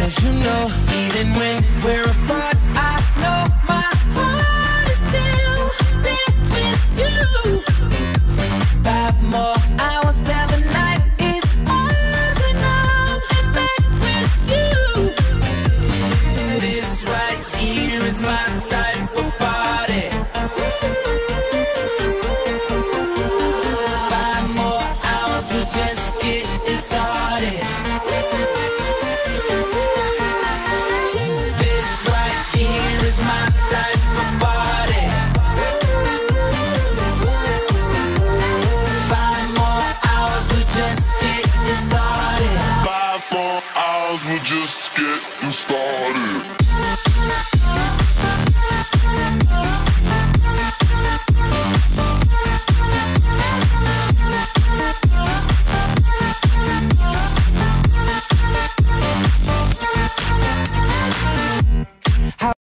'Cause you know, even when we're apart, I know my heart is still there with you. 5 more hours till the night is ours, and I'm in bed with you. This right here is my type of party. 5 more hours, we're just getting started. This right here is my type of party. 5 more hours, we're just getting started. 5 more hours, we're just getting started.